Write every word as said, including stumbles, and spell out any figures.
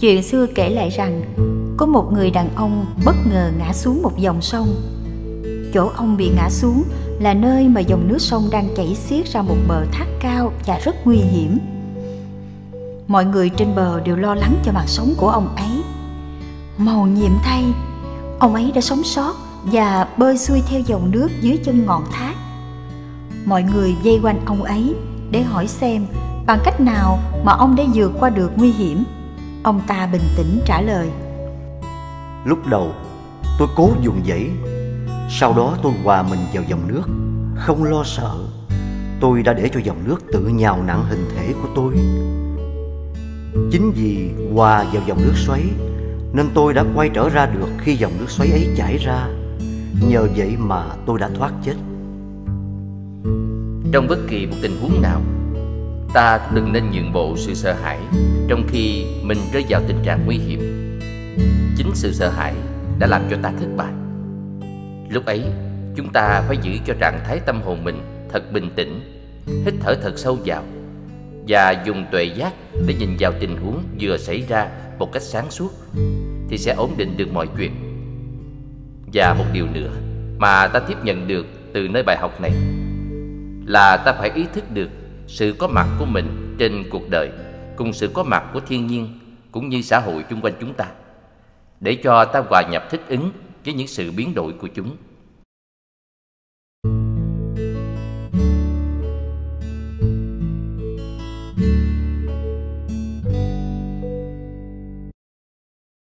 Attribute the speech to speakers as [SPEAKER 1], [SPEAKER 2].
[SPEAKER 1] Chuyện xưa kể lại rằng có một người đàn ông bất ngờ ngã xuống một dòng sông. Chỗ ông bị ngã xuống là nơi mà dòng nước sông đang chảy xiết ra một bờ thác cao và rất nguy hiểm. Mọi người trên bờ đều lo lắng cho mạng sống của ông ấy. Mầu nhiệm thay, ông ấy đã sống sót và bơi xuôi theo dòng nước dưới chân ngọn thác. Mọi người vây quanh ông ấy để hỏi xem bằng cách nào mà ông đã vượt qua được nguy hiểm. Ông ta bình tĩnh trả lời:
[SPEAKER 2] Lúc đầu tôi cố vùng vẫy, sau đó tôi hòa mình vào dòng nước, không lo sợ. Tôi đã để cho dòng nước tự nhào nặn hình thể của tôi. Chính vì hòa vào dòng nước xoáy nên tôi đã quay trở ra được khi dòng nước xoáy ấy chảy ra. Nhờ vậy mà tôi đã thoát chết.
[SPEAKER 3] Trong bất kỳ một tình huống nào, ta đừng nên nhượng bộ sự sợ hãi trong khi mình rơi vào tình trạng nguy hiểm. Chính sự sợ hãi đã làm cho ta thất bại. Lúc ấy, chúng ta phải giữ cho trạng thái tâm hồn mình thật bình tĩnh, hít thở thật sâu vào và dùng tuệ giác để nhìn vào tình huống vừa xảy ra một cách sáng suốt, thì sẽ ổn định được mọi chuyện. Và một điều nữa mà ta tiếp nhận được từ nơi bài học này là ta phải ý thức được sự có mặt của mình trên cuộc đời cùng sự có mặt của thiên nhiên cũng như xã hội chung quanh chúng ta, để cho ta hòa nhập thích ứng với những sự biến đổi của chúng.